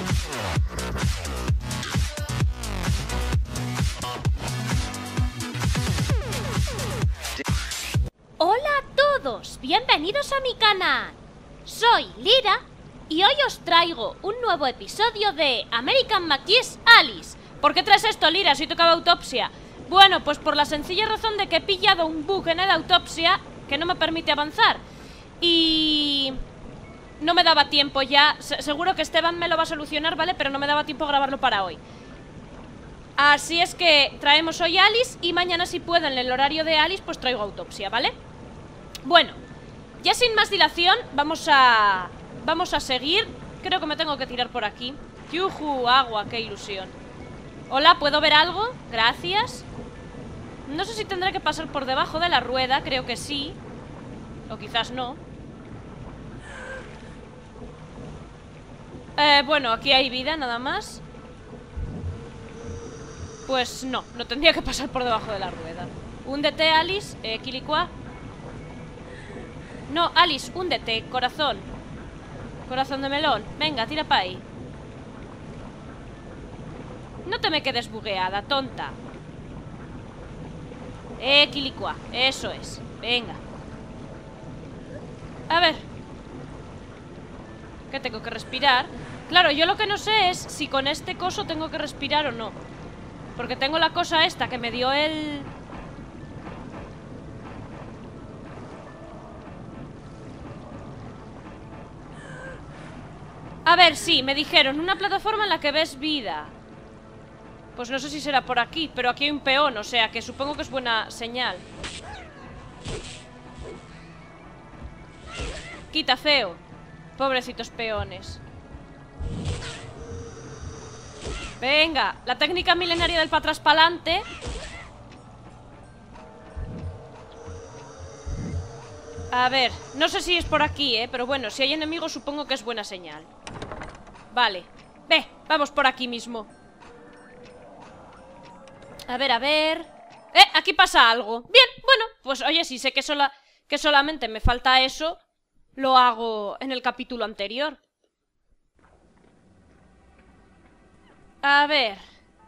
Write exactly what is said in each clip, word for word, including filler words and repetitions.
Hola a todos, bienvenidos a mi canal. Soy Lira y hoy os traigo un nuevo episodio de American McGee's Alice. ¿Por qué traes esto, Lira, si tocaba autopsia? Bueno, pues por la sencilla razón de que he pillado un bug en el autopsia que no me permite avanzar. Y... no me daba tiempo ya. Se seguro que Esteban me lo va a solucionar, ¿vale? Pero no me daba tiempo a grabarlo para hoy. Así es que traemos hoy Alice y mañana, si puedo, en el horario de Alice, pues traigo autopsia, ¿vale? Bueno, ya sin más dilación, vamos a... Vamos a seguir. Creo que me tengo que tirar por aquí. ¡Yujú! Agua, qué ilusión. Hola, ¿puedo ver algo? Gracias. No sé si tendré que pasar por debajo de la rueda. Creo que sí. O quizás no. Eh, bueno, aquí hay vida, nada más. Pues no, no tendría que pasar por debajo de la rueda. Húndete, Alice, eh, Quilicua. No, Alice, húndete, corazón. Corazón de melón, venga, tira pa' ahí. No te me quedes bugueada, tonta. Eh, Quilicua, eso es, venga. A ver. ¿Qué tengo que respirar? Claro, yo lo que no sé es si con este coso tengo que respirar o no. Porque tengo la cosa esta que me dio el... A ver, sí, me dijeron una plataforma en la que ves vida. Pues no sé si será por aquí, pero aquí hay un peón, o sea que supongo que es buena señal. Quita, feo. Pobrecitos peones. Venga, la técnica milenaria del para atrás pa'lante. A ver, no sé si es por aquí, eh pero bueno, si hay enemigos supongo que es buena señal. Vale, ve, vamos por aquí mismo. A ver, a ver. Eh, aquí pasa algo. Bien, bueno, pues oye, si sé que, sola, que solamente me falta eso, lo hago en el capítulo anterior. A ver.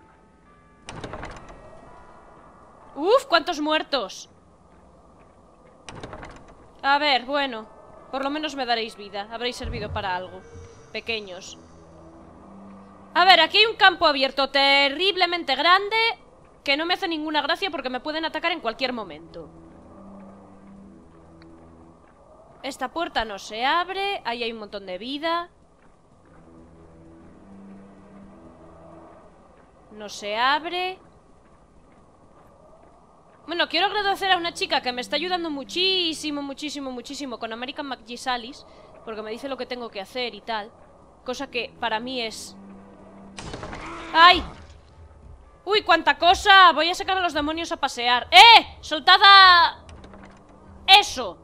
Uf, cuántos muertos. A ver, bueno, por lo menos me daréis vida. Habréis servido para algo. Pequeños. A ver, aquí hay un campo abierto terriblemente grande que no me hace ninguna gracia porque me pueden atacar en cualquier momento. Esta puerta no se abre. Ahí hay un montón de vida. No se abre. Bueno, quiero agradecer a una chica que me está ayudando muchísimo, muchísimo, muchísimo con American McGee's Alice, porque me dice lo que tengo que hacer y tal. Cosa que para mí es... ¡Ay! ¡Uy, cuánta cosa! Voy a sacar a los demonios a pasear. ¡Eh! ¡Soltad a... eso!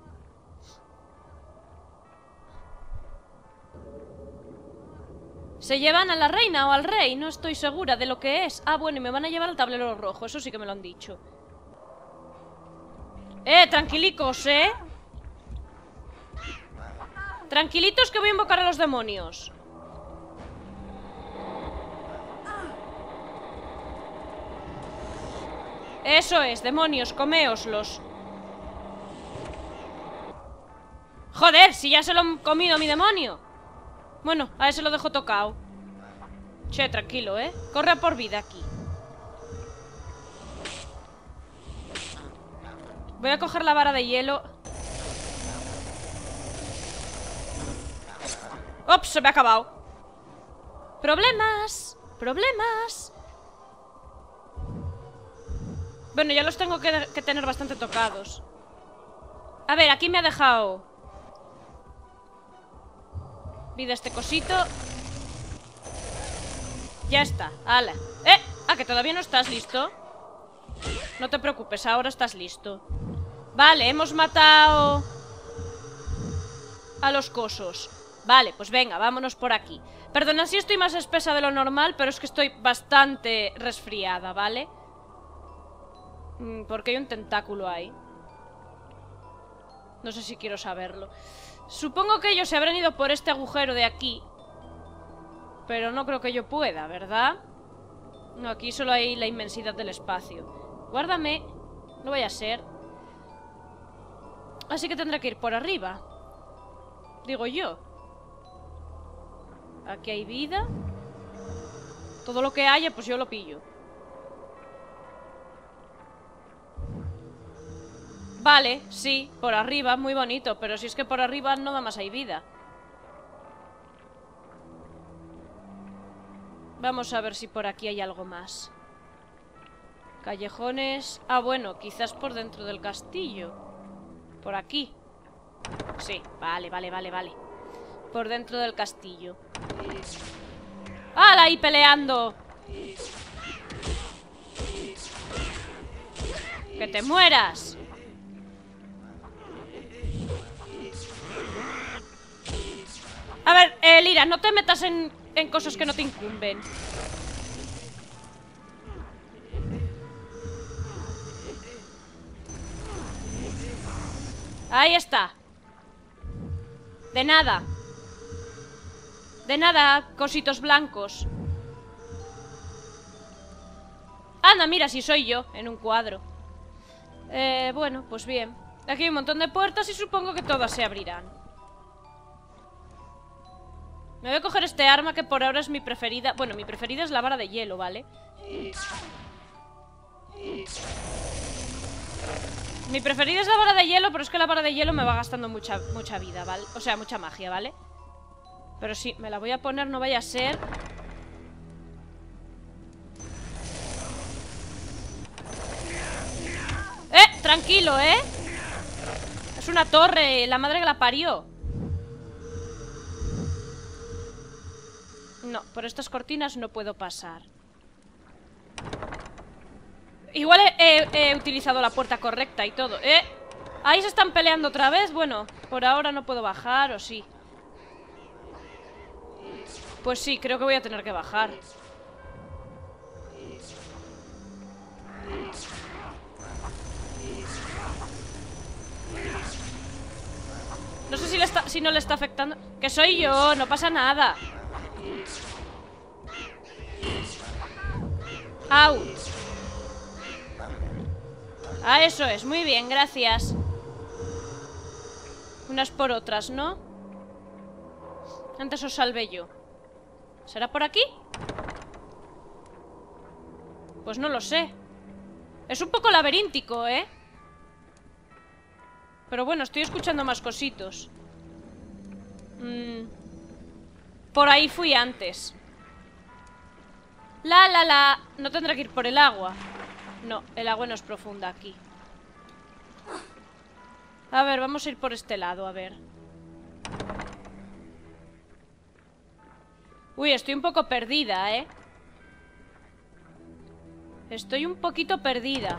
¿Se llevan a la reina o al rey? No estoy segura de lo que es. Ah, bueno, y me van a llevar al tablero rojo. Eso sí que me lo han dicho. Eh, tranquilicos, ¿eh? Tranquilitos que voy a invocar a los demonios. Eso es, demonios, coméoslos. Joder, si ya se lo han comido mi demonio. Bueno, a ese lo dejo tocado. Che, tranquilo, ¿eh? Corre a por vida aquí. Voy a coger la vara de hielo. ¡Ops! Se me ha acabado. Problemas. Problemas. Bueno, ya los tengo que, que tener bastante tocados. A ver, aquí me ha dejado vida este cosito. Ya está, ala. ¡Eh! Ah, que todavía no estás listo. No te preocupes, ahora estás listo. Vale, hemos matado a los cosos. Vale, pues venga, vámonos por aquí. Perdona si estoy más espesa de lo normal, pero es que estoy bastante resfriada, ¿vale? Porque hay un tentáculo ahí. No sé si quiero saberlo. Supongo que ellos se habrán ido por este agujero de aquí. Pero no creo que yo pueda, ¿verdad? No, aquí solo hay la inmensidad del espacio. Guárdame. No vaya a ser. Así que tendré que ir por arriba. Digo yo. Aquí hay vida. Todo lo que haya, pues yo lo pillo. Vale, sí, por arriba, muy bonito. Pero si es que por arriba nada más hay vida. Vamos a ver si por aquí hay algo más. Callejones... Ah, bueno, quizás por dentro del castillo. Por aquí. Sí, vale, vale, vale, vale. Por dentro del castillo. ¡Hala, ahí peleando! ¡Que te mueras! A ver, eh, Lira, no te metas en, en cosas que no te incumben. Ahí está. De nada. De nada, cositos blancos. Anda, mira, si soy yo, en un cuadro. Eh, bueno, pues bien. Aquí hay un montón de puertas y supongo que todas se abrirán. Me voy a coger este arma que por ahora es mi preferida. Bueno, mi preferida es la vara de hielo, ¿vale? Mi preferida es la vara de hielo, pero es que la vara de hielo me va gastando mucha, mucha vida, ¿vale? O sea, mucha magia, ¿vale? Pero sí, me la voy a poner, no vaya a ser. ¡Eh! Tranquilo, ¿eh? Es una torre, la madre que la parió. No, por estas cortinas no puedo pasar. Igual he, he, he utilizado la puerta correcta y todo. ¿Eh? Ahí se están peleando otra vez. Bueno, por ahora no puedo bajar, ¿o sí? Pues sí, creo que voy a tener que bajar. No sé si, le está, si no le está afectando. Que soy yo, no pasa nada. ¡Au! Ah, eso es, muy bien, gracias. Unas por otras, ¿no? Antes os salvé yo. ¿Será por aquí? Pues no lo sé. Es un poco laberíntico, ¿eh? Pero bueno, estoy escuchando más cositos. Mm. Por ahí fui antes. La, la, la. No tendré que ir por el agua. No, el agua no es profunda aquí. A ver, vamos a ir por este lado, a ver. Uy, estoy un poco perdida, ¿eh? Estoy un poquito perdida.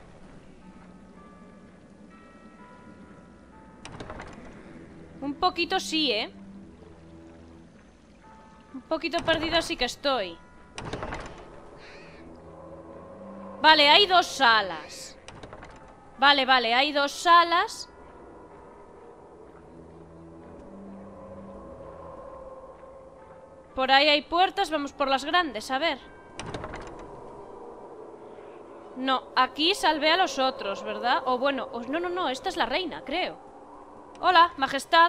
Un poquito sí, ¿eh? Un poquito perdida sí que estoy. Vale, hay dos salas. Vale, vale, hay dos salas. Por ahí hay puertas, vamos por las grandes, a ver. No, aquí salvé a los otros, ¿verdad? O bueno, o, no, no, no, esta es la reina, creo. Hola, majestad.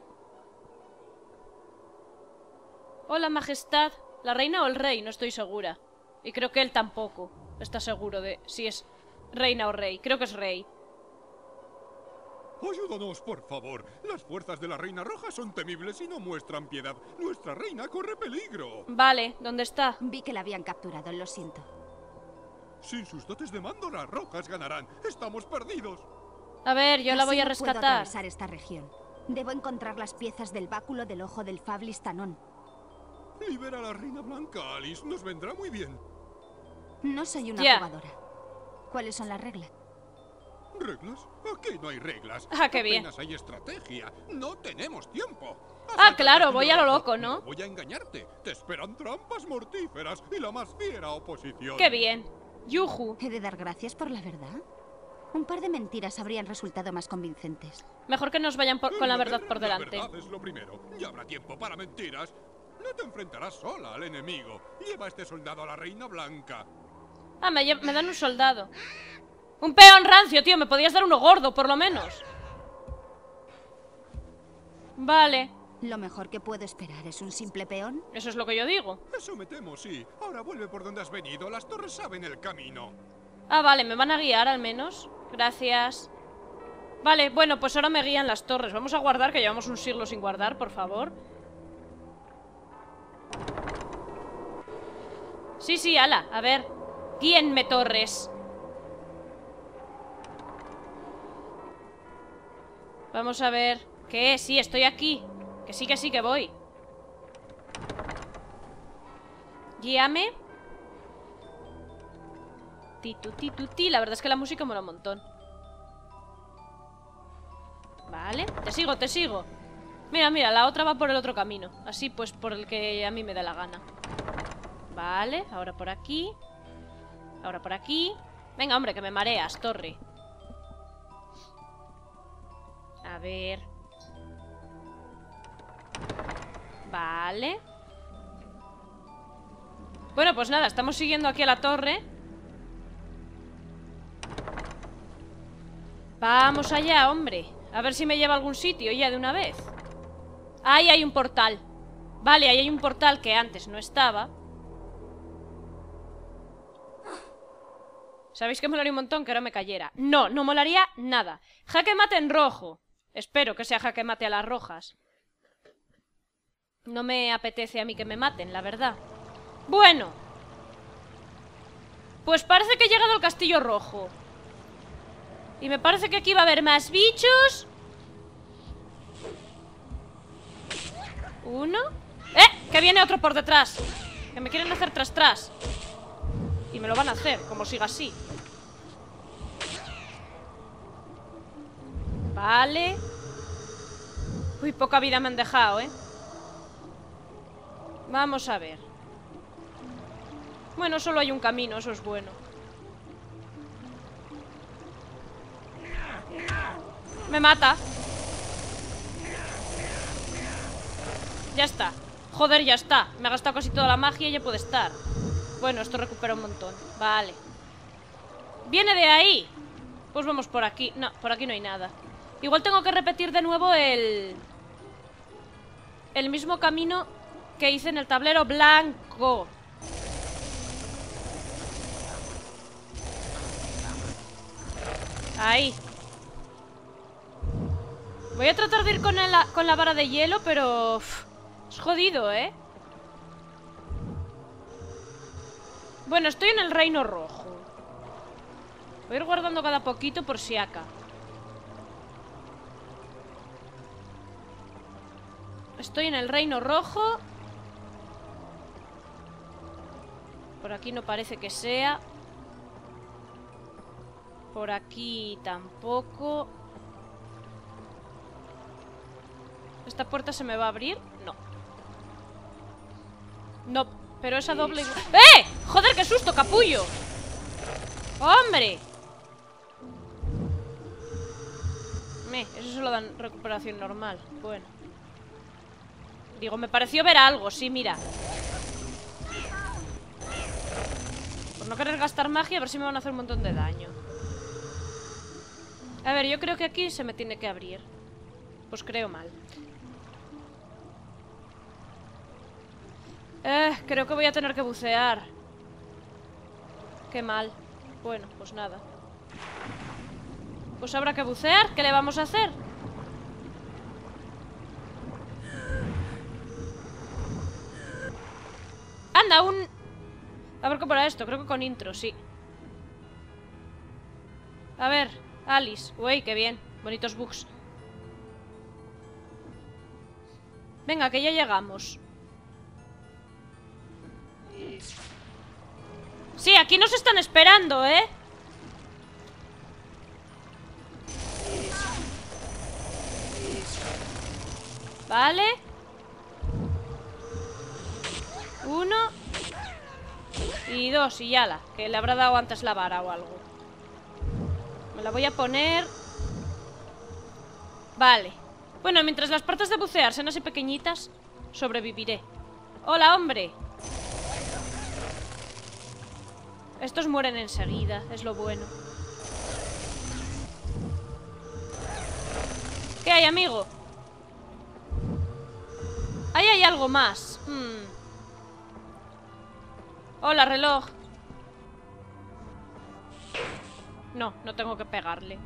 Hola, majestad. ¿La reina o el rey? No estoy segura. Y creo que él tampoco está seguro de si es reina o rey. Creo que es rey. Ayúdanos, por favor. Las fuerzas de la Reina Roja son temibles y no muestran piedad. Nuestra reina corre peligro. Vale, ¿dónde está? Vi que la habían capturado, lo siento. Sin sus dotes de mando, las rojas ganarán. Estamos perdidos. A ver, yo la Así voy a no puedo rescatar. atravesar esta región. Debo encontrar las piezas del báculo del ojo del Fablis Tanón. Libera a la Reina Blanca, Alice. Nos vendrá muy bien. No soy una Ya. jugadora. ¿Cuáles son las reglas? ¿Reglas? Aquí no hay reglas. Ah, qué bien. Apenas hay estrategia. No tenemos tiempo. Ah, Acércate claro, a tu voy a lo brazo. loco, ¿no? Voy a engañarte. Te esperan trampas mortíferas y la más fiera oposición. Qué bien. Yuju. ¿He de dar gracias por la verdad? Un par de mentiras habrían resultado más convincentes. Mejor que nos vayan por- con la verdad por La delante. verdad es lo primero. Ya habrá tiempo para mentiras. No te enfrentarás sola al enemigo. Lleva a este soldado a la Reina Blanca. Ah, me, lle- me dan un soldado. Un peón rancio, tío. Me podías dar uno gordo, por lo menos. Vale. Lo mejor que puedo esperar es un simple peón. Eso es lo que yo digo. Eso me temo, sí. Ahora vuelve por donde has venido. Las torres saben el camino. Ah, vale, me van a guiar al menos. Gracias. Vale, bueno, pues ahora me guían las torres. Vamos a guardar, que llevamos un siglo sin guardar, por favor. Sí, sí, ala, a ver. Guíenme, torres. Vamos a ver. ¿Qué? Sí, estoy aquí. Que sí, que sí, que voy. Guíame. Ti, tu, ti, tu, ti. La verdad es que la música mola un montón. Vale, te sigo, te sigo. Mira, mira, la otra va por el otro camino. Así pues por el que a mí me da la gana. Vale, ahora por aquí. Ahora por aquí. Venga, hombre, que me mareas, torre. A ver. Vale. Bueno, pues nada, estamos siguiendo aquí a la torre. Vamos allá, hombre. A ver si me lleva a algún sitio ya de una vez. Ahí hay un portal. Vale, ahí hay un portal que antes no estaba. ¿Sabéis que molaría un montón que ahora me cayera? No, no molaría nada. Jaque mate en rojo. Espero que sea jaque mate a las rojas. No me apetece a mí que me maten, la verdad. Bueno. Pues parece que he llegado al castillo rojo. Y me parece que aquí va a haber más bichos. Uno. ¡Eh! Que viene otro por detrás. Que me quieren hacer tras tras. Y me lo van a hacer, como siga así. Vale. Uy, poca vida me han dejado, ¿eh? Vamos a ver. Bueno, solo hay un camino, eso es bueno. Me mata. Ya está. Joder, ya está. Me ha gastado casi toda la magia y ya puede estar. Bueno, esto recupera un montón. Vale. ¿Viene de ahí? Pues vamos por aquí. No, por aquí no hay nada. Igual tengo que repetir de nuevo el... El mismo camino que hice en el tablero blanco. Ahí. Voy a tratar de ir con, el, con la vara de hielo, pero... Uf, es jodido, ¿eh? Bueno, estoy en el reino rojo. Voy a ir guardando cada poquito por si acá. Estoy en el reino rojo. Por aquí no parece que sea. Por aquí tampoco. ¿Esta puerta se me va a abrir? No. No, pero esa doble... ¡Eh! ¡Joder, qué susto, capullo! ¡Hombre! Me, eso solo dan recuperación normal. Bueno. Digo, me pareció ver algo, sí, mira. Por no querer gastar magia, a ver si me van a hacer un montón de daño. A ver, yo creo que aquí se me tiene que abrir. Pues creo mal. Eh, creo que voy a tener que bucear. Qué mal. Bueno, pues nada. Pues habrá que bucear. ¿Qué le vamos a hacer? Anda, un... A ver cómo era esto. Creo que con intro, sí. A ver, Alice. Uy, qué bien. Bonitos bugs. Venga, que ya llegamos. Sí, aquí nos están esperando, ¿eh? Vale. Uno. Y dos, y ya la. Que le habrá dado antes la vara o algo. Me la voy a poner. Vale. Bueno, mientras las partes de bucear sean así pequeñitas, sobreviviré. Hola, hombre. Estos mueren enseguida, es lo bueno. ¿Qué hay, amigo? Ahí hay algo más. Hmm. Hola, reloj. No, no tengo que pegarle.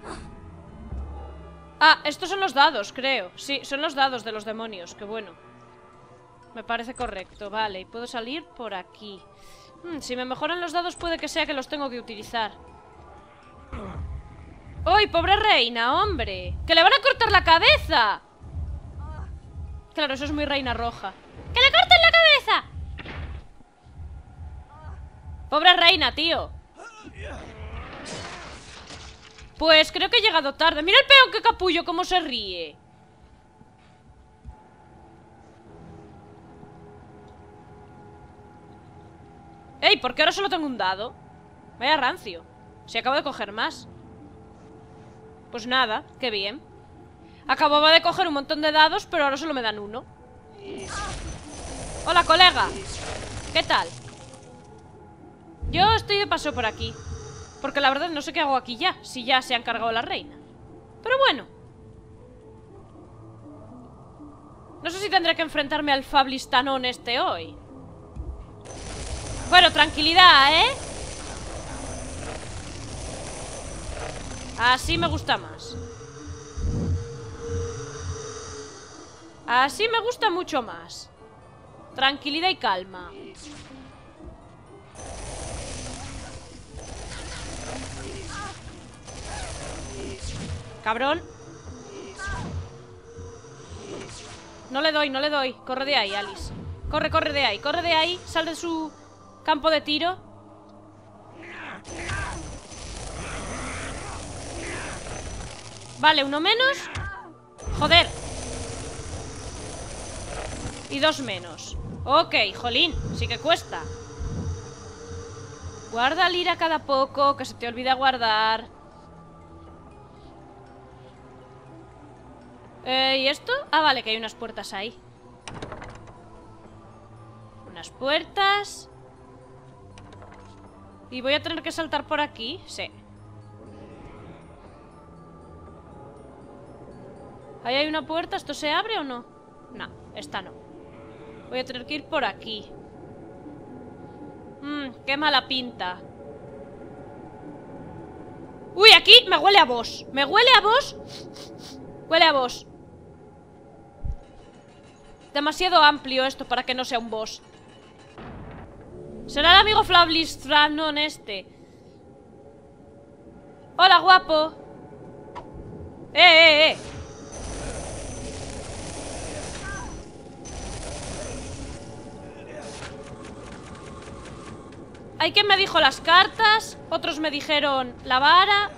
Ah, estos son los dados, creo. Sí, son los dados de los demonios, qué bueno. Me parece correcto, vale. Y puedo salir por aquí. Hmm, si me mejoran los dados puede que sea que los tengo que utilizar. ¡Uy, pobre reina, hombre! ¡Que le van a cortar la cabeza! Claro, eso es muy reina roja. ¡Que le corten la cabeza! Pobre reina, tío. Pues creo que he llegado tarde. Mira el peón, que capullo, cómo se ríe. ¡Ey! ¿Por qué ahora solo tengo un dado? Vaya rancio. Si acabo de coger más. Pues nada, qué bien. Acababa de coger un montón de dados, pero ahora solo me dan uno. Hola, colega. ¿Qué tal? Yo estoy de paso por aquí. Porque la verdad no sé qué hago aquí ya, si ya se han cargado la reina. Pero bueno. No sé si tendré que enfrentarme al Fablistanón este hoy. Bueno, tranquilidad, ¿eh? Así me gusta más. Así me gusta mucho más. Tranquilidad y calma. Cabrón. No le doy, no le doy. Corre de ahí, Alice. Corre, corre de ahí, corre de ahí. Sal de su campo de tiro. Vale, uno menos. Joder. Y dos menos. Ok, jolín, sí que cuesta. Guarda el ira cada poco, que se te olvida guardar. Eh, ¿y esto? Ah, vale, que hay unas puertas ahí. Unas puertas. ¿Y voy a tener que saltar por aquí? Sí. Ahí hay una puerta, ¿esto se abre o no? No, esta no. Voy a tener que ir por aquí. Mmm, qué mala pinta. Uy, aquí me huele a boss. ¿Me huele a boss? Huele a boss. Demasiado amplio esto para que no sea un boss. Será el amigo Fablistanón este. Hola, guapo. Eh, eh, eh. Hay quien me dijo las cartas, otros me dijeron la vara.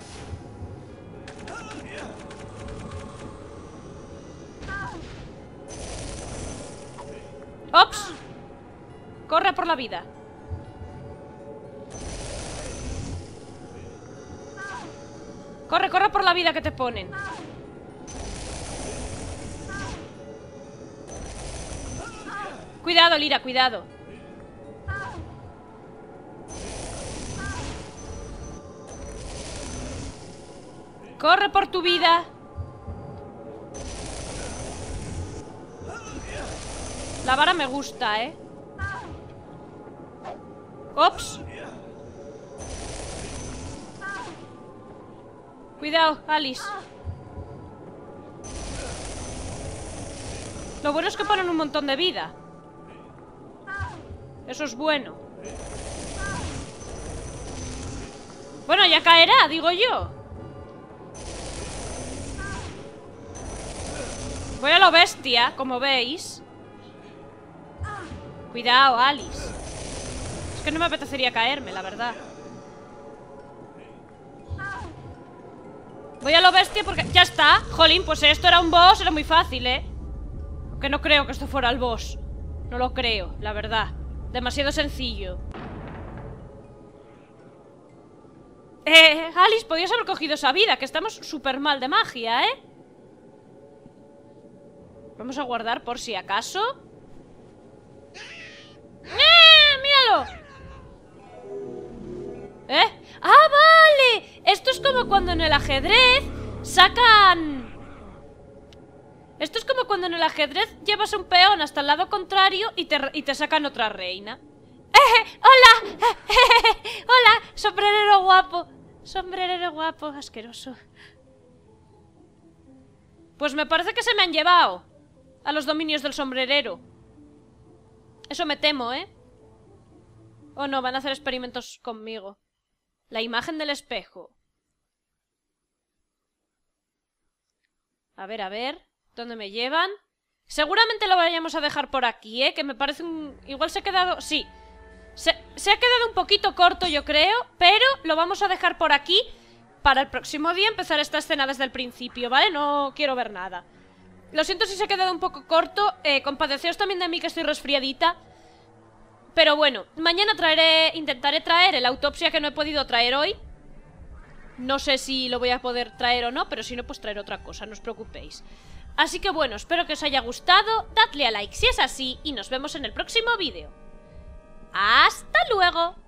¡Ops! Corre por la vida. Corre, corre por la vida que te ponen. Cuidado, Lira, cuidado. Corre por tu vida. La vara me gusta, ¿eh? Ops. Cuidado, Alice. Lo bueno es que ponen un montón de vida. Eso es bueno. Bueno, ya caerá, digo yo. Voy a lo bestia, como veis. Cuidado, Alice. Es que no me apetecería caerme, la verdad. Voy a lo bestia porque... ¡Ya está! Jolín, pues esto era un boss, era muy fácil, ¿eh? Que no creo que esto fuera el boss. No lo creo, la verdad. Demasiado sencillo. Eh, Alice, podías haber cogido esa vida, que estamos súper mal de magia, ¿eh? Vamos a guardar por si acaso. tío! ¿Eh? ¡Ah, vale! Esto es como cuando en el ajedrez sacan... Esto es como cuando en el ajedrez llevas un peón hasta el lado contrario y te, y te sacan otra reina. ¡Eh! ¡Hola! ¡Hola! Sombrerero guapo. Sombrerero guapo, asqueroso. Pues me parece que se me han llevado a los dominios del sombrerero. Eso me temo, ¿eh? Oh no, van a hacer experimentos conmigo. La imagen del espejo. A ver, a ver. ¿Dónde me llevan? Seguramente lo vayamos a dejar por aquí, ¿eh? Que me parece un... Igual se ha quedado... Sí. Se, se ha quedado un poquito corto, yo creo. Pero lo vamos a dejar por aquí. Para el próximo día empezar esta escena desde el principio, ¿vale? No quiero ver nada. Lo siento si se ha quedado un poco corto. eh, Compadeceos también de mí que estoy resfriadita. Pero bueno, mañana traeré... Intentaré traer el autopsia que no he podido traer hoy. No sé si lo voy a poder traer o no, pero si no, pues traeré otra cosa, no os preocupéis. Así que bueno, espero que os haya gustado. Dadle a like si es así y nos vemos en el próximo vídeo. ¡Hasta luego!